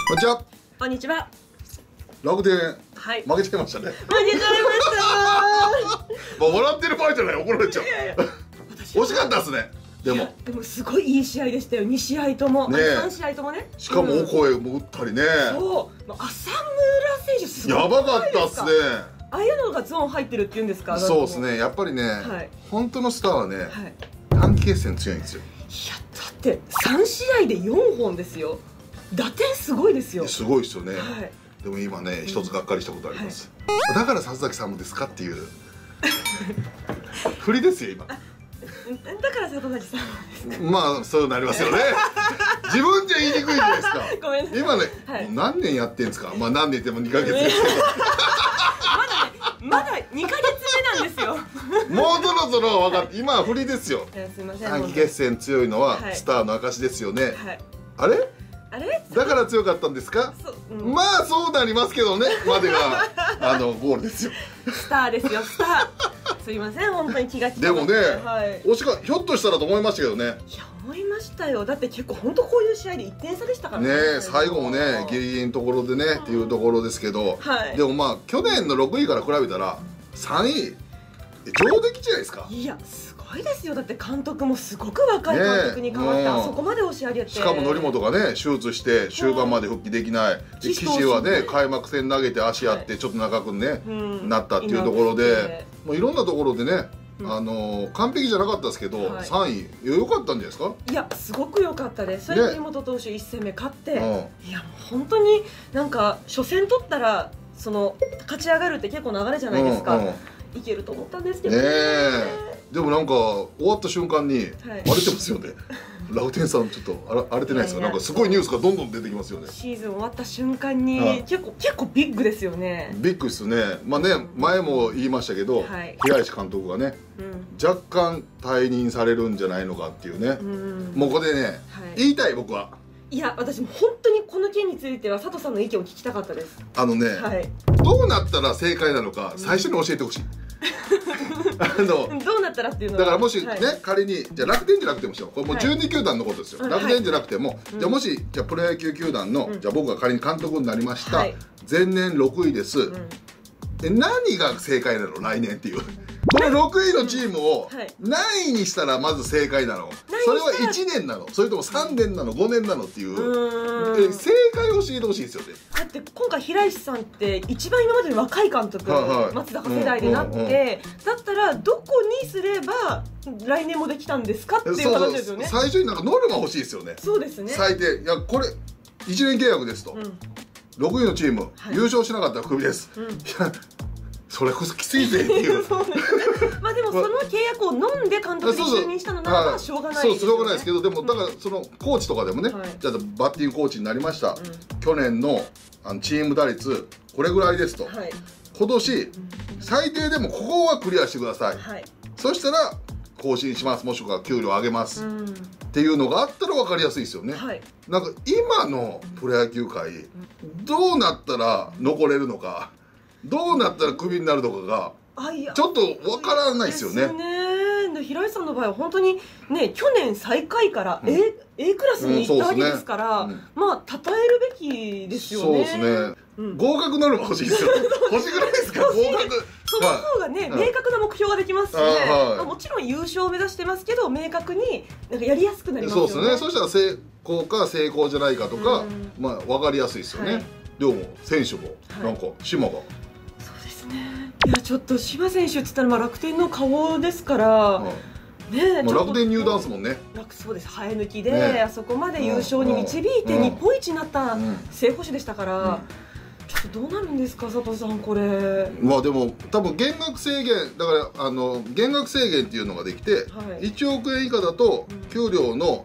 こんにちは。 こんにちは。 楽天、 はい。 負けちゃいましたね。 負けちゃいました。 もう笑ってる場合じゃない、怒られちゃう。惜しかったですね。でもすごいいい試合でしたよ。2試合とも、3試合ともね。 しかもオコエも打ったりね。 そう、浅村選手すごい。 やばかったっすね。 ああいうのがゾーン入ってるって言うんですか。 そうですね。やっぱりね、本当のスターはね、短期決戦強いんですよ。 いや、だって3試合で4本ですよ。打点すごいですよ。 すごいですよね。でも今ね、一つがっかりしたことあります。だから里崎さんもですかっていう振りですよ今。だから里崎さんですか。 まあそうなりますよね。自分じゃ言いにくいじゃないですか。 ごめんなさい。 今ね、何年やってんですか。まあ何年っても2ヶ月ですけど。 まだ2ヶ月目なんですよ。 もうそろそろ分かって、今は振りですよ。 すいません。 短期決戦強いのはスターの証ですよね。あれ？だから強かったんですか。まあそうなりますけどね、までがゴールですよ。 スターですよ、スター。すいません、本当に気が利かでもね、惜しかひょっとしたらと思いましたけどね。いや、 思いましたよ。だって結構本当こういう試合で1点差でしたからね。 最後もね、ギリギリのところでねっていうところですけど、でもまあ去年の6位から比べたら3位上出来じゃないですか。 いや、すごいですよ。だって監督もすごく若い監督に変わって、あそこまで押し上げて、 しかも則本がね手術して終盤まで復帰できない、岸はね開幕戦投げて足あってちょっと長くねなったっていうところで、もういろんなところでね完璧じゃなかったですけど3位良かったんじゃないですか。 いや、すごく良かったです。それで森本投手1戦目勝って、いやもう本当になんか初戦取ったらその勝ち上がるって結構流れじゃないですか。いけると思ったんですけどね。 でもなんか終わった瞬間に荒れてますよね。楽天さんちょっと荒れてないですか。なんかすごいニュースがどんどん出てきますよね。 シーズン終わった瞬間に結構ビッグですよね。 ビッグですね。まあね、前も言いましたけど平石監督がね若干退任されるんじゃないのかっていうね。もうここでね言いたい、僕は。いや、私も本当にこの件については佐藤さんの意見を聞きたかったです。 どうなったら正解なのか最初に教えてほしい。 どうなったらっていうのは、 だからもしね、仮にじゃあ楽天じゃなくてもしよう、これもう12球団のことですよ。楽天じゃなくても、じゃあもしじゃあプロ野球球団のじゃあ僕が仮に監督になりました、前年6位です、何が正解なの来年っていう。この6位のチームを何位にしたらまず正解なの。それは1年なの、それとも3年なの、5年なのっていう正解を教えてほしいですよね。 だって今回平石さんって一番今までに若い監督、松坂世代でなって、だったらどこにすれば来年もできたんですかっていう話ですよね。 最初になんかノルマ欲しいですよね。 そうですね。 最低、いやこれ1年契約ですと、6位のチーム優勝しなかったらクビです。それこそきついぜっていう。 まあでもその契約を飲んで監督に就任したのならばしょうがないですよね。 しょうがないですけど、でもだからそのコーチとかでもね、じゃあバッティングコーチになりました、去年のチーム打率これぐらいですと、今年最低でもここはクリアしてください、そしたら更新します、もしくは給料上げますっていうのがあったら分かりやすいですよね。なんか今のプロ野球界どうなったら残れるのか、どうなったらクビになるのかがちょっとわからないですよね。 平井さんの場合は本当にね、去年最下位から A クラスに行ったわけですから、まあ称えるべきですよね。そうですね。合格ノルマ欲しいですよ。欲しくないですか、合格。 その方がね、明確な目標ができますしね。もちろん優勝を目指してますけど、明確になんかやりやすくなりますよね。 そうですね。そしたら成功か成功じゃないかとか、まあ分かりやすいですよね。でも選手もなんか島が。 いや、ちょっと島選手って言ったらまあ楽天の顔ですからね。 楽天入団ですもんね。 そうです、生え抜きであそこまで優勝に導いて日本一になった正捕手でしたから、ちょっとどうなるんですか佐藤さん、これ。まあでも多分減額制限だから減額制限っていうのができて、1億円以下だと給料の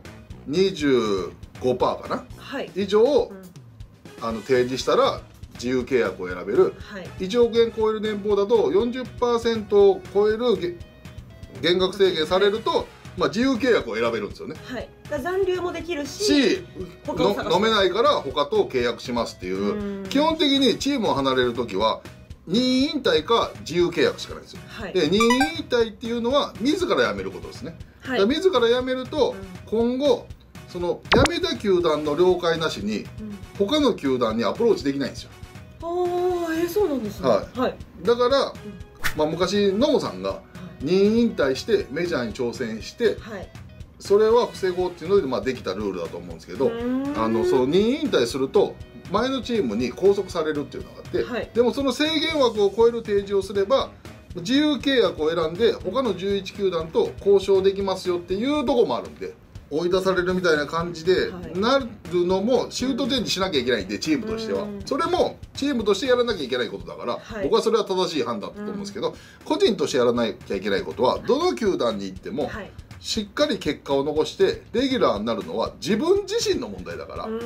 25% かな、以上提示したら自由契約を選べる、1億円超える年俸だと 40% を超える減額制限されると、まあ、自由契約を選べるんですよね。 残留もできるし、 飲めないから他と契約しますっていう。基本的にチームを離れる時は任意引退か自由契約しかないんですよ。で任意引退っていうのは自ら辞めることですね。自ら辞めると今後その辞めた球団の了解なしに他の球団にアプローチできないんですよ。 ああ、そうなんですね。はい。 だから、まあ昔野茂さんが任意引退してメジャーに挑戦して、それは防ごうっていうので、まあ、できたルールだと思うんですけど、その任意引退すると前のチームに拘束されるっていうのがあって、でもその制限枠を超える提示をすれば自由契約を選んで他の11球団と交渉できますよっていうとこもあるんで、追い出されるみたいな感じでなるのもシュートチェンジしなきゃいけないんで、チームとしてはそれもチームとしてやらなきゃいけないことだから、僕はそれは正しい判断だと思うんですけど、個人としてやらなきゃいけないことはどの球団に行ってもしっかり結果を残してレギュラーになるのは自分自身の問題だから。ロ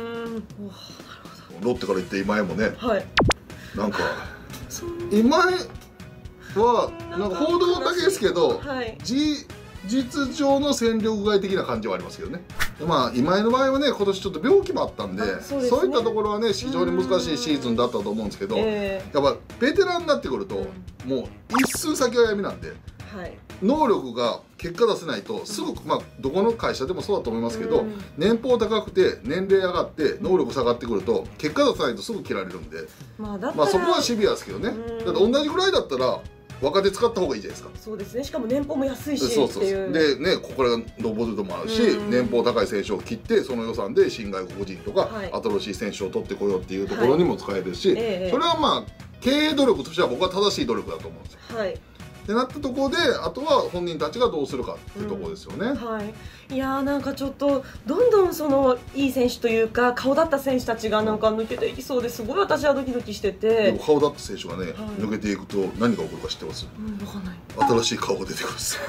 ッテから言って今江もね、なんか今江はなんか報道だけですけど、実上の戦力外的な感じはありますけどね。まあ今井の場合はね、今年ちょっと病気もあったんで、そういったところはね非常に難しいシーズンだったと思うんですけど、やっぱベテランになってくるともう一寸先は闇なんで、能力が結果出せないとすぐ、まあどこの会社でもそうだと思いますけど、年俸高くて年齢上がって能力下がってくると結果出さないとすぐ切られるんで、まあそこはシビアですけどね。だって同じぐらいだったら若手使った方がいいじゃないですか。 そうですね。しかも年俸も安いしっていう。 でね、ここから上ることもあるし、年俸高い選手を切ってその予算で新外国人とか新しい選手を取ってこようっていうところにも使えるし、それはまあ経営努力としては僕は正しい努力だと思うんですよ。ってなったところで、あとは本人たちがどうするかっていうところですよね。 いやー、なんかちょっとどんどんそのいい選手というか顔立った選手たちがなんか抜けていきそうですごい私はドキドキしてて。 でも顔立った選手がね、抜けていくと何が起こるか知ってます？ 分かんない。 新しい顔が出てくるんですよ。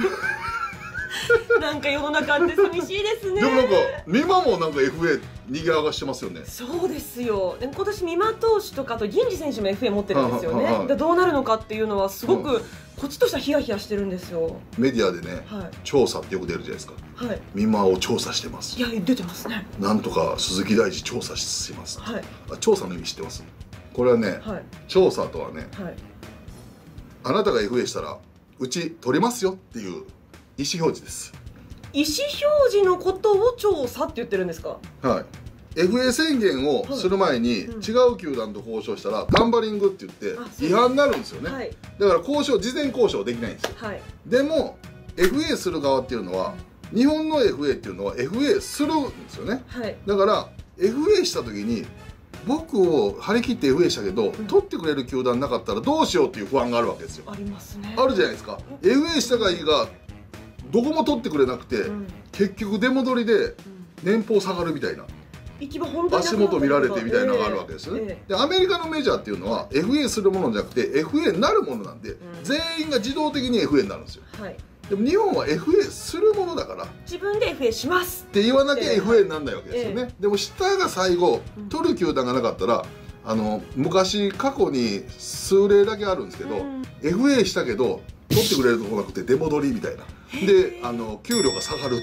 なんか世の中って寂しいですね。 でもなんか美馬もなんか FA 逃げ上がしてますよね。 そうですよ。でも今年美馬投手とかと銀次選手も FA 持ってるんですよね。でどうなるのかっていうのはすごくこっちとしてはヒヤヒヤしてるんですよ。 メディアでね、調査ってよく出るじゃないですか。美馬を調査してます。 いや出てますね。 なんとか鈴木大地調査します。調査の意味知ってます？これはね、調査とはね、あなたが FA したらうち取りますよっていう意思表示です。 意思表示のことを調査って言ってるんですか？ FA 宣言をする前に違う球団と交渉したらタンバリングって言って違反になるんですよね。だから事前交渉できないんですよ。でも FA する側っていうのは日本の FA っていうのは FA するんですよね。だから FA した時に僕を張り切って FA したけど、取ってくれる球団なかったらどうしようっていう不安があるわけですよ。 ありますね。 あるじゃないですか。FA したがいいがどこも取ってくれなくて、結局出戻りで年俸下がるみたいな、足元見られてみたいなのがあるわけですよね。でアメリカのメジャーっていうのは FA するものじゃなくて FA になるものなんで、全員が自動的に FA になるんですよ。でも日本は FA するものだから自分で FA しますって言わなきゃ FA にならないわけですよね。でも下が最後取る球団がなかったら、昔過去に数例だけあるんですけど、FA したけど取ってくれるとこなくて出戻りみたいなで給料が下がるっていう。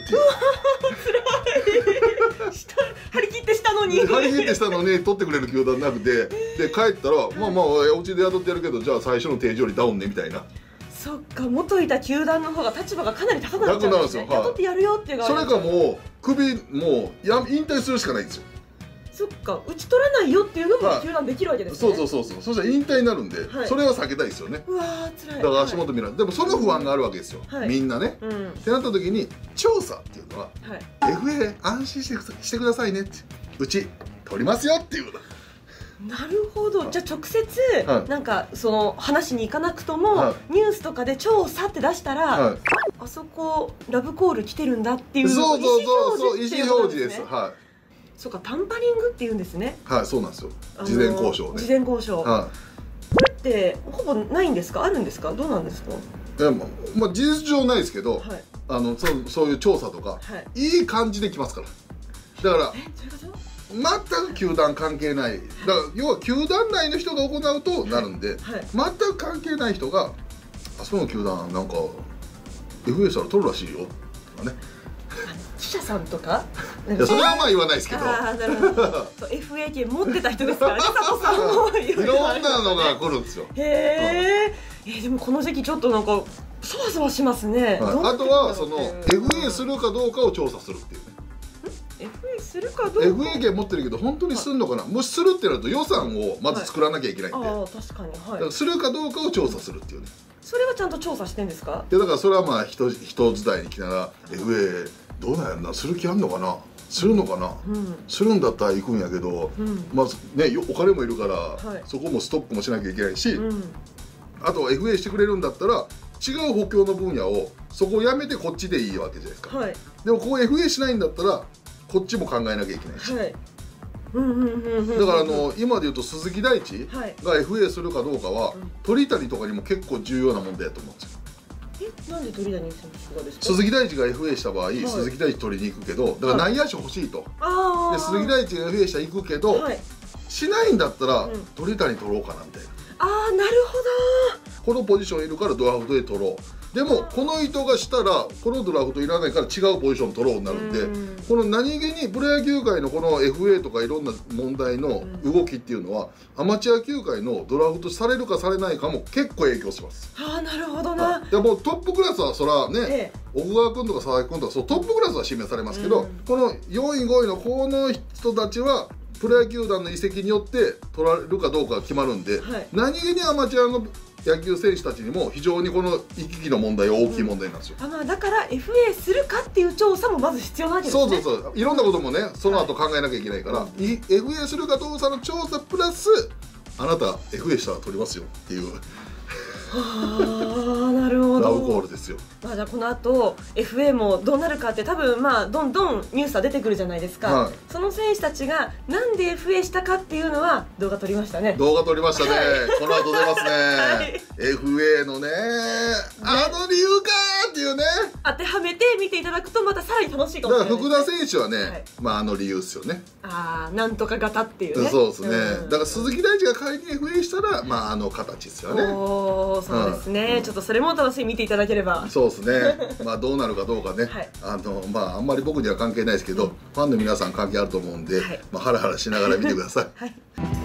張り切ってしたのに取ってくれる球団なくて、で帰ったらまあまあお家で雇ってやるけどじゃあ最初の提示よりダウンねみたいな。 そっか、元いた球団の方が立場がかなり高くなっちゃうんですね。雇ってやるよっていう側。 それかもう引退するしかないんですよ。 そっか、打ち取らないよっていうのも球団できるわけですね。 そうそしたら引退になるんで、それは避けたいですよね。 うわー辛い。 だから足元見られでもその不安があるわけですよ、みんなね。ってなった時に調査っていうのは FA 安心してくださいねって、うち取りますよっていう。 なるほど。じゃあ直接なんかその話に行かなくともニュースとかで調査って出したら、あそこラブコール来てるんだっていう意思表示ですね。そうか、タンパリングっていうんですね。 そうなんですよ。事前交渉ね。 事前交渉。これってほぼないんですか？あるんですか？どうなんですか？ まあ事実上ないですけど、そういう調査とかいい感じで来ますから。だから全く球団関係ない。だから要は球団内の人が行うとなるんで、全く関係ない人があそこの球団なんか FA したら取るらしいよとかね。 記者さんとか、 それはまあ言わないですけど、 なるほど。FA 権持ってた人ですからね、佐藤さんもいろんなのが来るんですよ。 へえ。でもこの時期ちょっとなんかそわそわしますね。 あとはその FA するかどうかを調査するっていうね。 するかどうか。 FA 権持ってるけど本当にするのかな、もしするってなると予算をまず作らなきゃいけないんで、 ああ確かに、 だからするかどうかを調査するっていうね。 それはちゃんと調査してんですか？ いやだからそれはまあ人伝いに来たら FA どうなんやろな、する気あんのかな、するのかな、するんだったら行くんやけど、まずねお金もいるから、そこもストップもしなきゃいけないし、あと FA してくれるんだったら違う補強の分野をそこをやめてこっちでいいわけじゃないですか、でもここ FA しないんだったらこっちも考えなきゃいけないし、だから今でいうと鈴木大地が FA するかどうかは鳥谷とかにも結構重要な問題だと思うんですよ。 なんで鳥谷選手がですか？ 鈴木大地が FA した場合、鈴木大地取りに行くけど、だから内野手欲しいと、で鈴木大地が FA したら行くけど、しないんだったら鳥谷取ろうかなみたいな。 ああなるほど、 このポジションいるからドラフトで取ろう、でもこの意図がしたらこのドラフトいらないから違うポジション取ろうになるんで、この何気にプロ野球界のこの FA とかいろんな問題の動きっていうのは、アマチュア球界のドラフトされるかされないかも結構影響します。 ああなるほどな。 でもトップクラスはそらね、奥川君とか佐々木君とかそうトップクラスは指名されますけど、この4位5位のこの人たちはプロ野球団の移籍によって取られるかどうかが決まるんで、何気にアマチュアの野球選手たちにも非常にこの行き来の問題は大きい問題なんですよ。 だから FA するかっていう調査もまず必要なわけですね。 そうそうそう、いろんなこともねその後考えなきゃいけないから、FA するかどうかの調査プラスあなた FA したら取りますよっていう。 ああなるほど。 ラブコールですよ。 じゃあこの後 FA もどうなるかって多分どんどんニュースは出てくるじゃないですか、その選手たちがなんで FA したかっていうのは動画撮りましたね。 動画撮りましたね、この後出ますね、FA のね理由かーっていうね、 当てはめて見ていただくとまたさらに楽しいかもしれない。 だから福田選手はね、理由ですよね。 なんとか型っていうね。 そうですね、だから鈴木大地が仮に FA したら形ですよね。 そうですね、ちょっとそれも楽しみに見ていただければ。 そうですねどうなるかどうかね、あんまり僕には関係ないですけど、ファンの皆さん関係あると思うんで、ハラハラしながら見てください。